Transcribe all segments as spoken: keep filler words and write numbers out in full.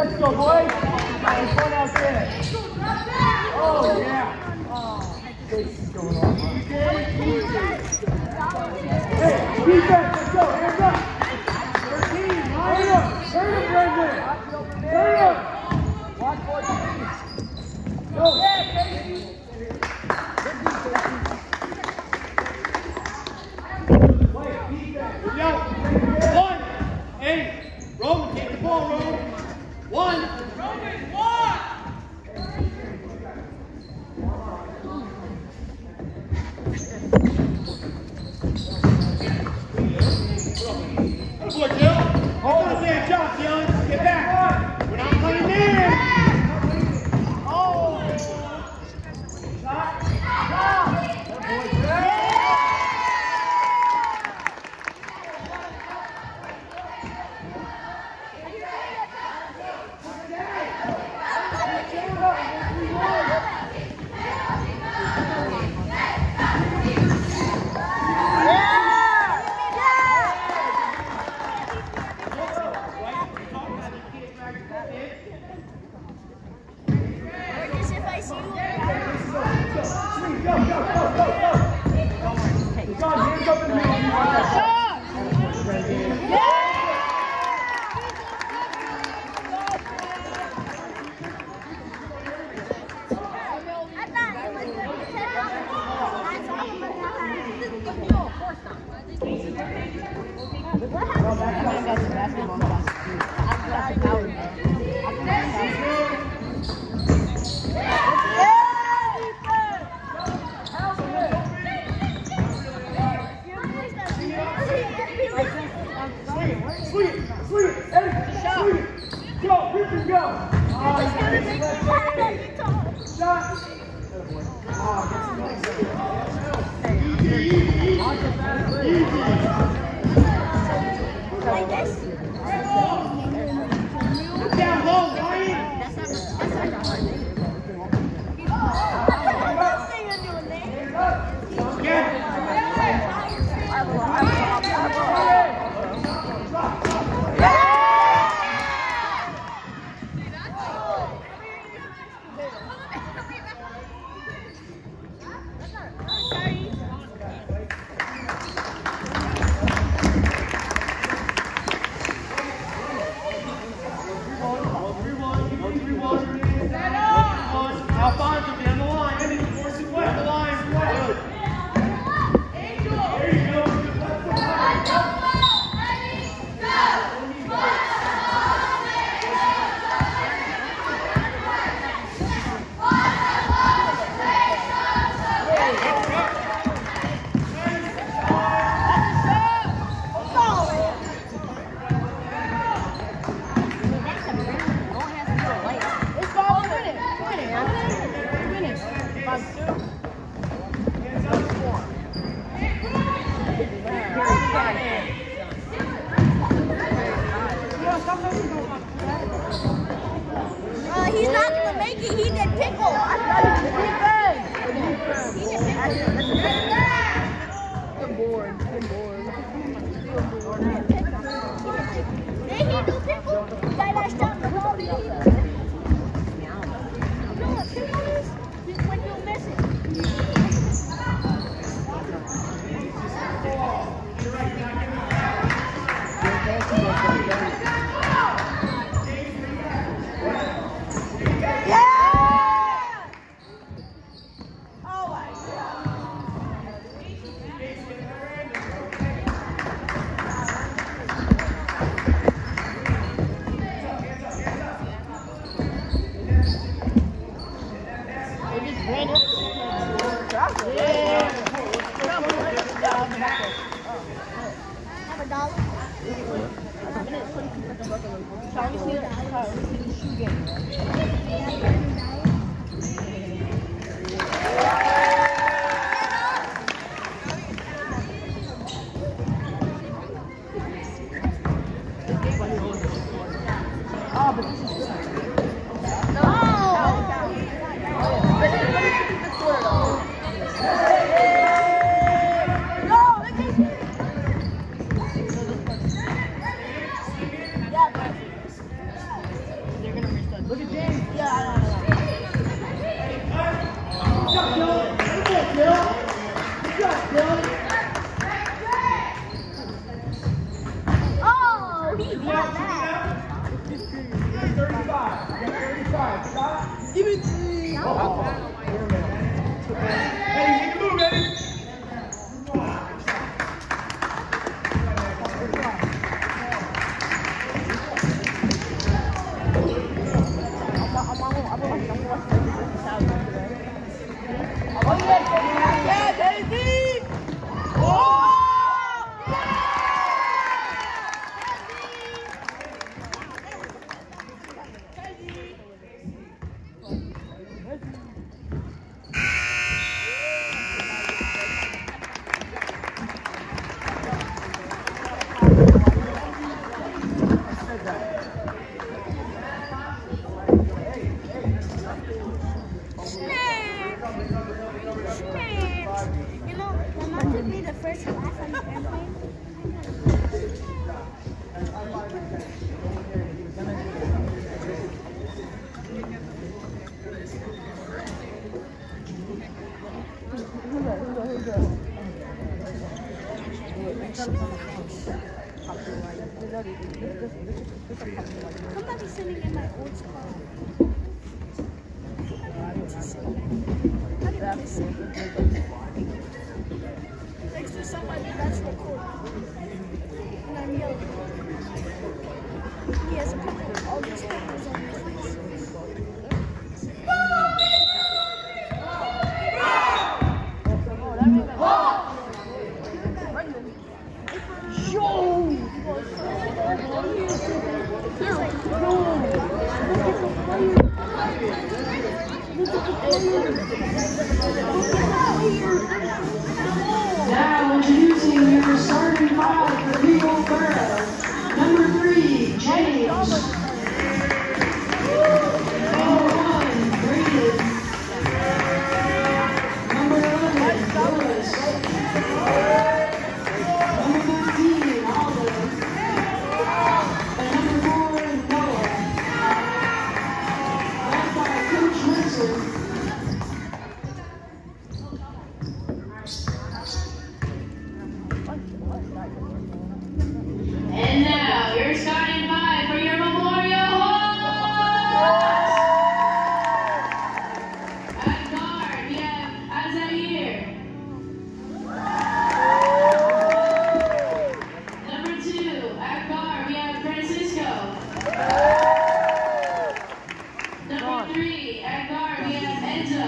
Let's go, boys. Have fun out there. Oh, yeah. This is going on. Hey, defense, let's go. Hands up. thirteen, hurry up. Hurry up, Brendan. Hurry up. Watch fourteen. Go. Yeah, Casey. Wait, defense. Yo, one. Hey, Roman, take the ball, Roman. One. Roman, one. Good boy, Jill. Hold on there, jump, Dylan. Get back. We're not playing there. Oh. Shot. Shot. Good boy, Jill. Somebody sitting in my old spot. Thanks to somebody that's recording. And I'm yelling. He has a picture of all these papers on his face. Now introducing your starting five for Eagle Borough. Number three, James. Number one, Braden. Number eleven, Lewis. Number thirteen, Olive. And number four, Noah. Led by Coach Wilson. And now, your starting five for your Memorial Hall! At guard, we have Azair. Number two, at guard, we have Francisco. Number three, at guard, we have Enzo.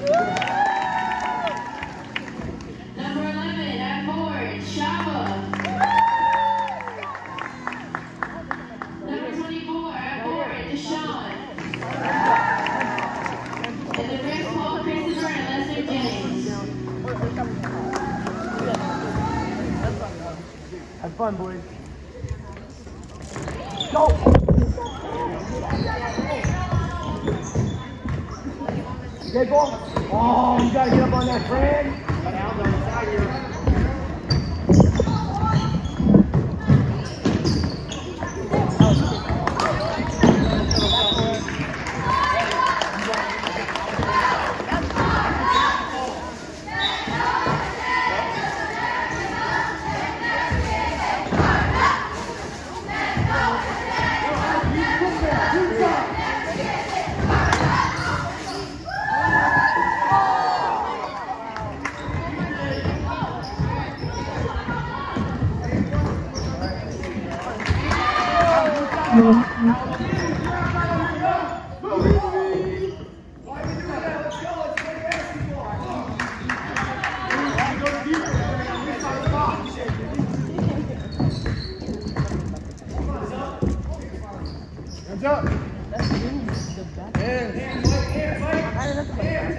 Number eleven, at forward, Shaba. Number twenty-four, at forward, Deshaun. And the Chris Paul, Christopher, and Lester Jennings. Have fun, boys. Go! Okay, go. Oh, you gotta get up on that, Fran. Got Aldo on the side here. Hands up. Hands, hands, hands, hands, hands,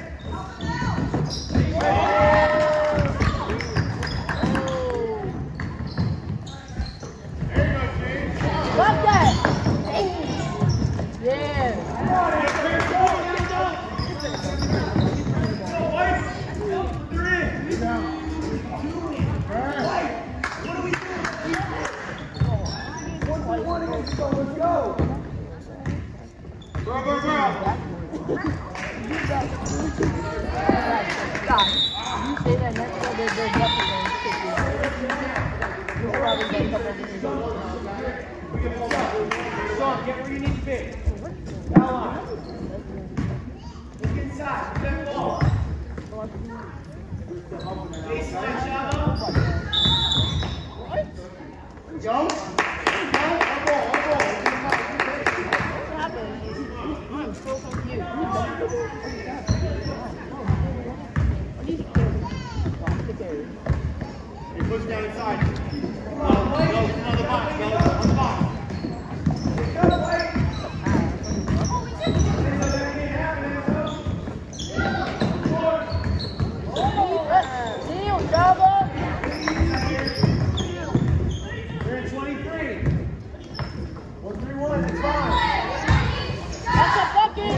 Let's go, let's go! Bro, bro, bro! God, you say that next time they're definitely going to kick you out. You're probably going to come over here. Son, get where you need to be. Foul line. Look inside, get the ball. Baseline, Shabo. Go. I'm so confused. You push down inside. No, no, no, the box, no, on the box. We're in twenty-three. one three one, it's fine. That's a bucket!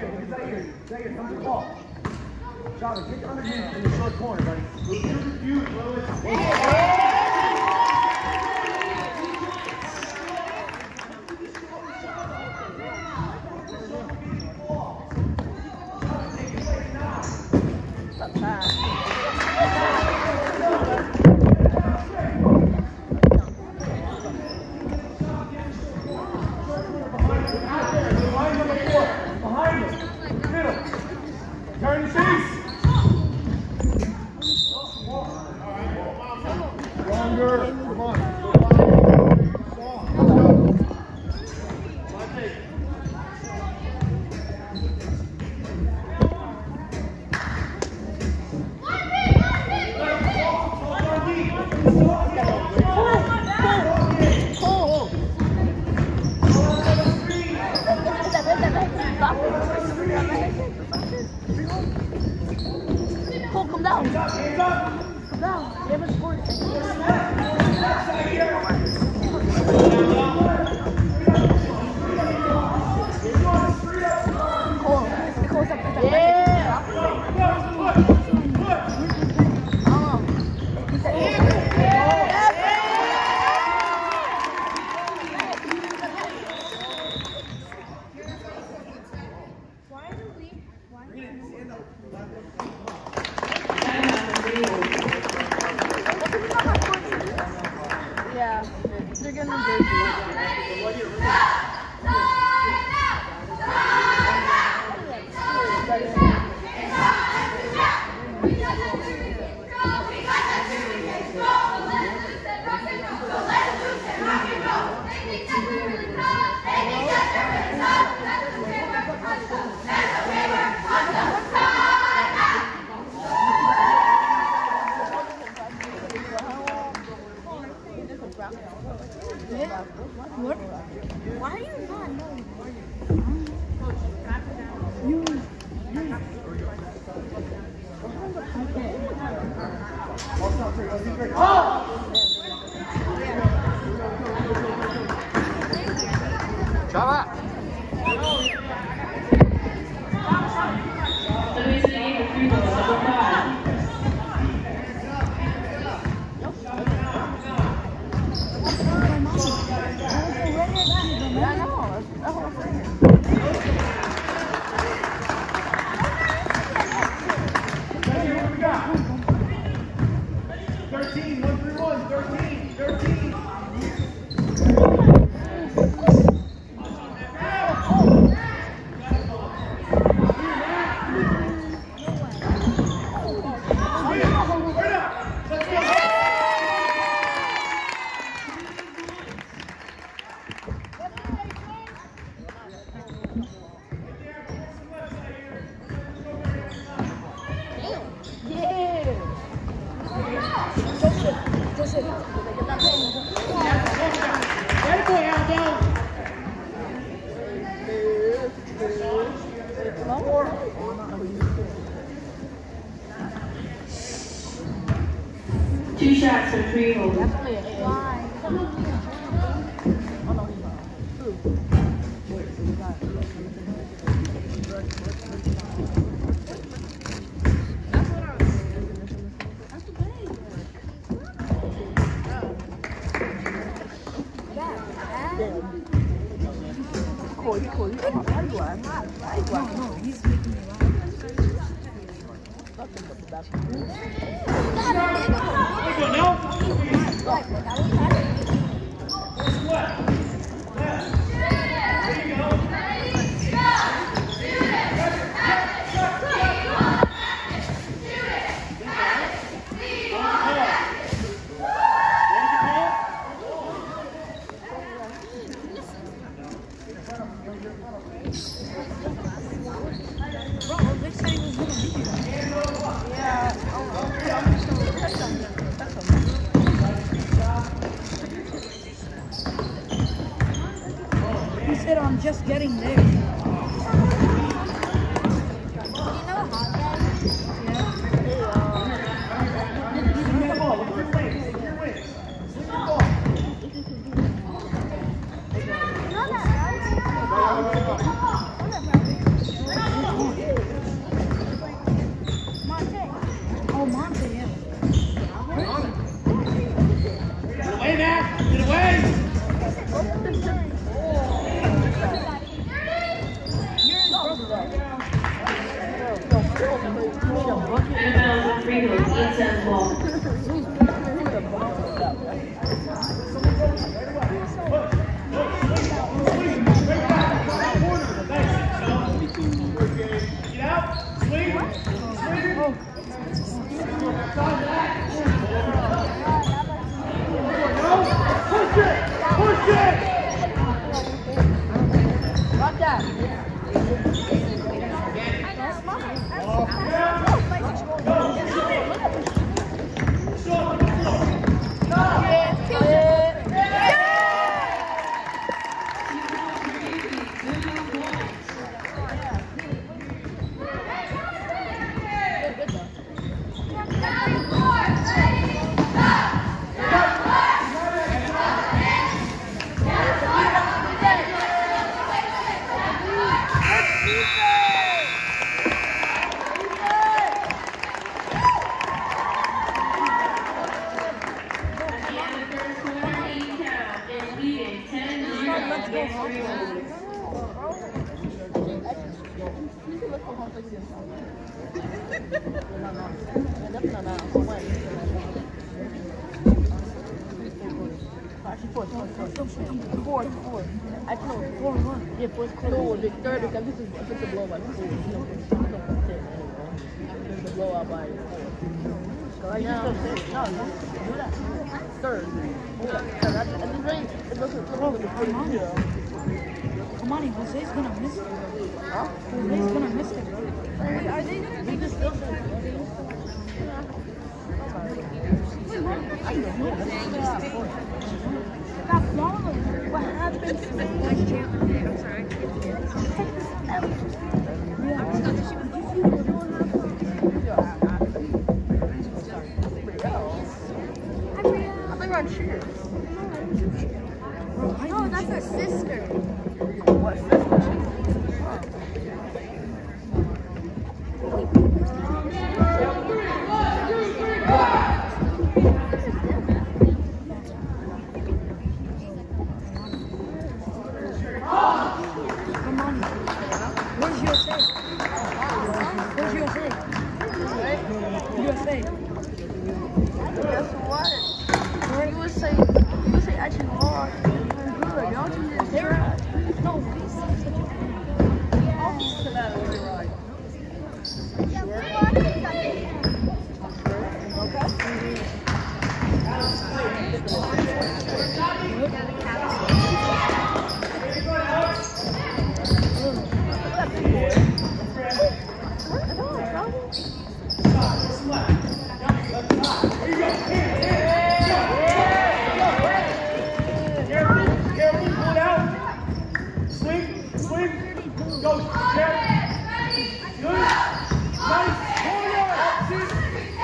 Zaire, Zaire, Zaire, come to the ball. Charlie, get underneath in the short corner, buddy. Cole, come down. Come down. You haven't scored. Cole, Cole's up at the yeah. Yeah, they're gonna do What? Why are you not knowing? You. Chava! thirteen, one three one, thirteen, thirteen. Two shots for three holes. He said I'm just getting there. Inbounds on Freehold, eight seven ball. Get out, swing, swing. Push it, push it. Rock that. Four, four. I know, four, one. Yeah, four, four. No, the third, because this is if it's a blowout. This is, you know, it's not ten anymore. There's a blowout by four. Like, no, no, no, do that. Third. Yeah, third. At this rate, it doesn't wrong with the third. Come on, Jose's gonna miss it. Huh? Jose's gonna miss it. Are they gonna be this still? I know. Got blown. What happened? I'm sorry. I think we're on cheers. No, that's her sister. What sister? Come on. Where's U S A? Where's U S A? U S A. Guess what? You would say, you would say actually lost. Good, don't you just try? No, he's such a I'll be to that over right. Go, Jeff. Good. Nice. Corner.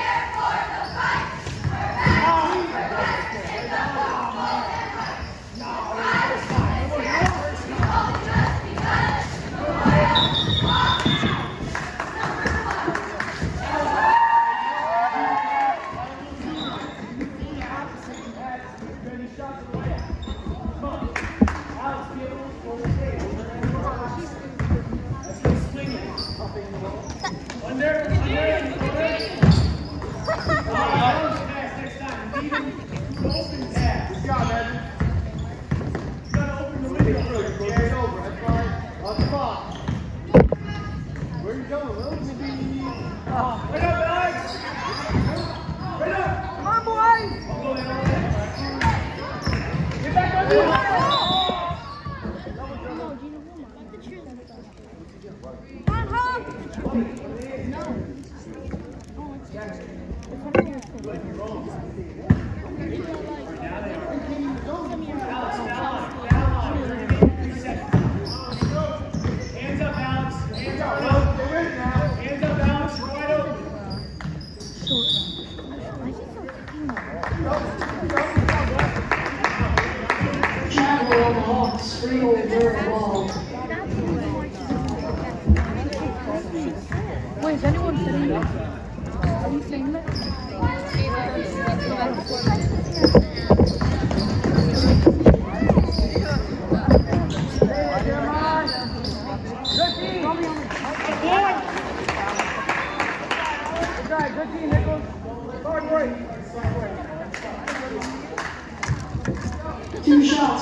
Wait, is anyone saying that? Are you saying that?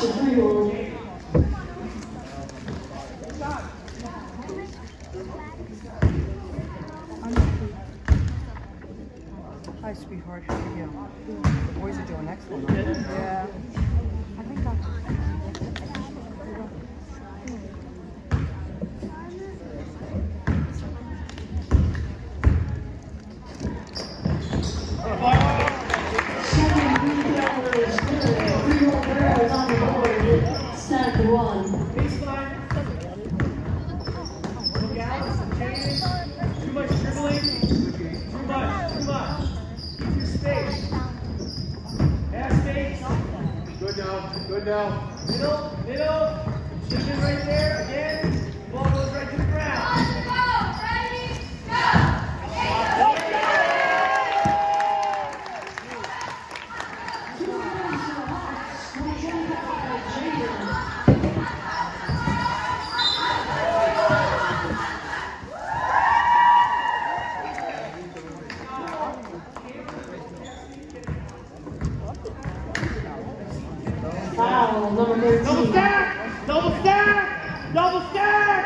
to Freehold. Hi, sweetheart. How are you? The boys are doing excellent. Yeah. I think that's... Stack one. Baseline. Look out. Too much dribbling. Too much. Too much. Keep your space. Have space. Good now. Good now. Middle. Middle. Chicken right there. Again. Ball goes right to the ground. Foul, number Double thirteen. stack! Double stack! Double stack!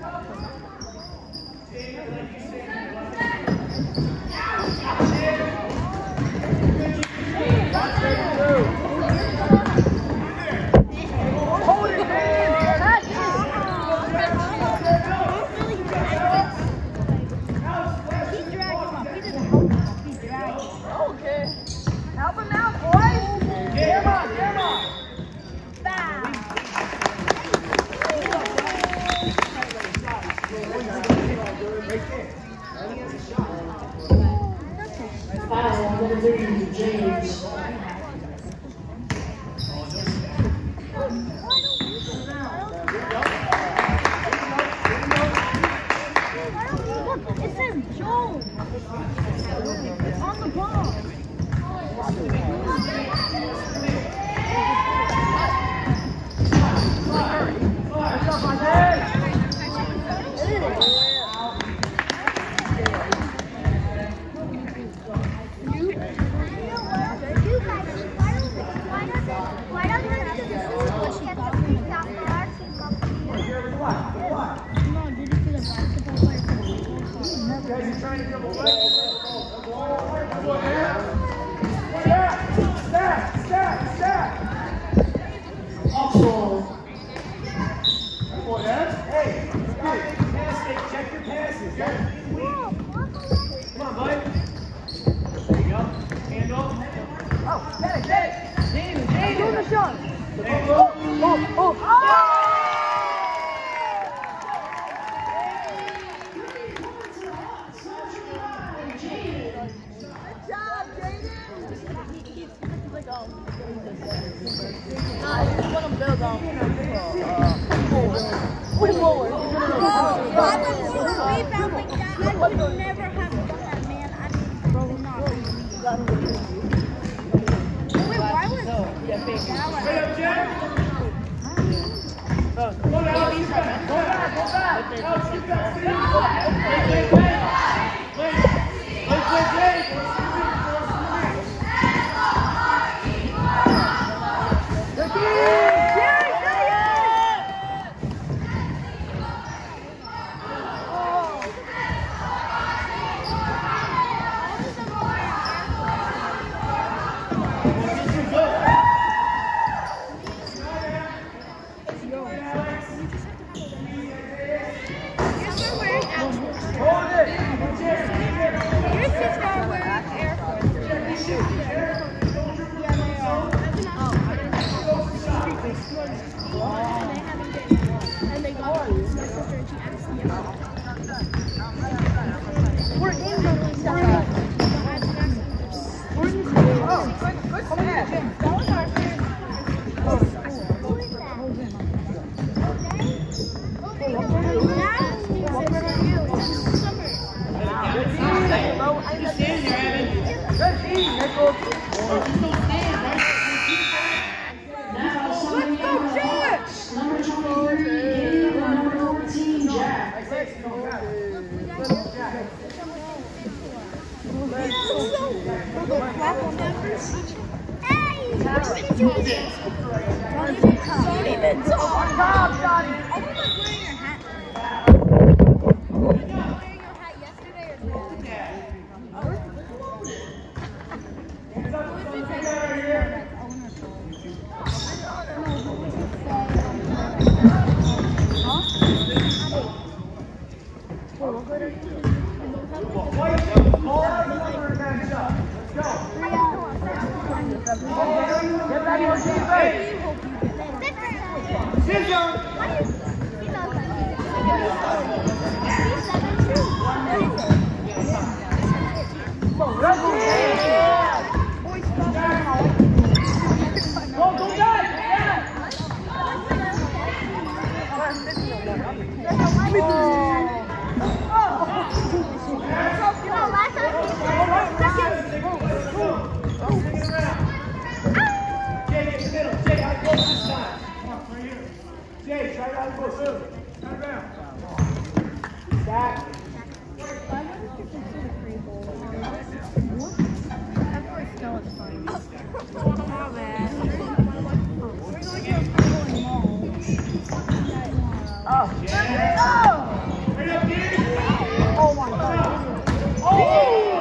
Hold it, man! Catch it! Okay. Help him out, boys! Get him on, get him on! Foul, number thirty, James. It says Joel on the ball. Why don't they do this? What she had to do after our team up here? No, did it to the basketball player. Guys, you're trying to dribble right. Stack! Stack! Stack! Stack! Oxwell. Come on, Ed. Hey! Hey! Pass fake. Check your passes. Come on, bud. There you go. Handle. Oh, get it, get it! James, James! Do the shot! Hey, go. Oh, oh, oh! Nah, he's one of them build on. Way lower. If I was to rebound like that, I would never have done that, man. I mean, bro, not. Wait, why was Yeah, fake. Straight up, Jack. Go down. Go back. Go back. Go back. Alex, get back. Stay. Play, play, play. Play, play, play, play. Hey! Don't even talk. Job, Johnny. I was like wearing your hat. Wearing your hat yesterday or today? Get ready for defense. Go, go, Jay, try to go soon. Turn around. Stack. Oh my God. Oh!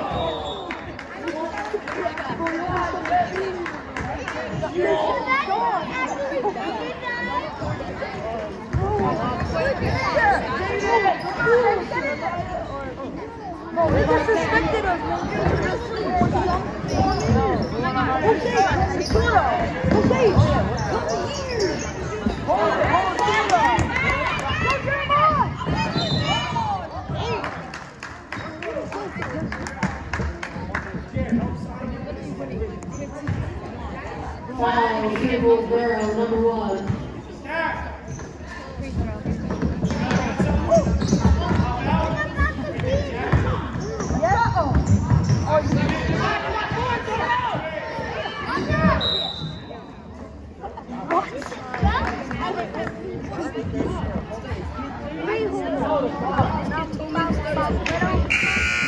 No, they disrespected us. Jose, Jose, come here. Hold it, hold it. Go, Jeremiah. Foul, Cable Barrow, number one. What?